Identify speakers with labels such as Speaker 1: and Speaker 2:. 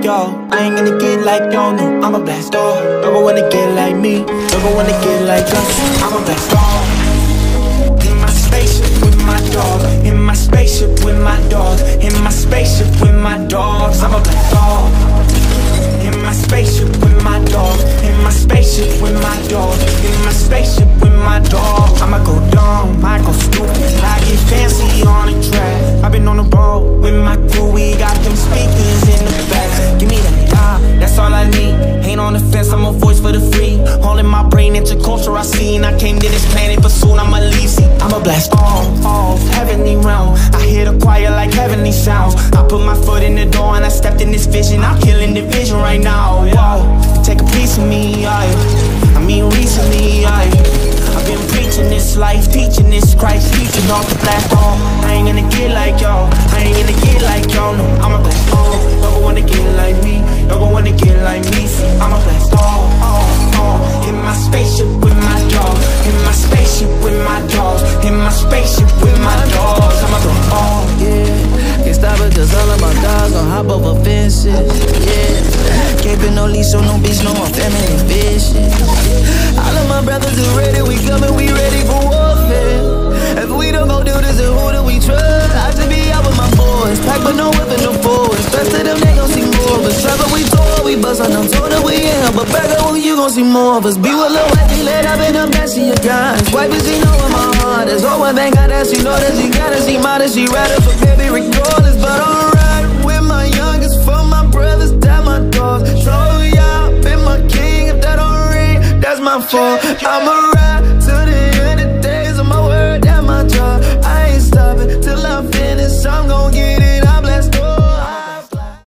Speaker 1: y'all, I ain't gonna get like y'all. No, I'm a blast off. Don't go wanna get like me, don't go wanna get like us. I'm a blast off. In my spaceship with my dog, in my spaceship with my dog, in my spaceship with my dogs. I'm a blast off. In my spaceship with my dog, in my spaceship with my dog, in my spaceship with my dog. I'ma go dumb, I go stupid, I get fancy on the track. I've been on the road with my crew, we got them speakers in the back. Give me that, that's all I need. Ain't on the fence, I'm a voice for the free. All in my brain, interculture I see. And I came to this planet, but soon I'ma leave. See, I'ma blast off, heavenly realm. I hear the choir like heavenly sounds. I put my foot in the door and I stepped in this vision. I'm killing the vision right now. Whoa, take a piece of me, I mean recently, I've been preaching this life, teaching this Christ, teaching off the blast off. I ain't gonna get like y'all, I ain't gonna get like y'all. No, I'm a blast off. Don't wanna get like me, don't wanna get like me. See, I'm a blast off. In my spaceship with my dog, in my spaceship with my dogs, in my spaceship with my dogs. I'm a blast off.
Speaker 2: Yeah, can't stop it 'cause all of my dogs gon' hop over fences. Yeah, keeping no leash on no beach, no more feminine vicious. All of my brothers are ready, we coming, we ready for warfare. If we don't go do this, then who do we trust? I should be out with my boys, pack but no whipping no force. Rest of them, they gon' see more of us. Travel, we tore, we bust on them, told them we in here. But back up, you gon' see more of us. Be with Lil' Wifey, let up in them, that she a guys. Wifey, she know where my heart is. Oh, one thing got that, she know that she gotta, she modest, she rather for baby regardless. But I'm riding with my youngest, for my brothers, that my dogs. So yeah, been my king, if that don't ring, that's my fault. I'm a